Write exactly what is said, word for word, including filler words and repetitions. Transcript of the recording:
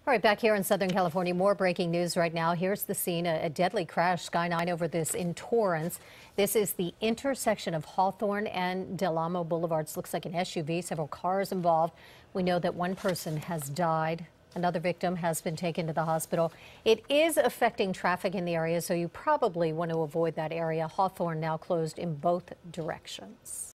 All right, back here in Southern California, more breaking news right now. Here's the scene, a, a deadly crash, Sky nine over this in Torrance. This is the intersection of Hawthorne and Del Amo Boulevards. Looks like an S U V, several cars involved. We know that one person has died. Another victim has been taken to the hospital. It is affecting traffic in the area, so you probably want to avoid that area. Hawthorne now closed in both directions.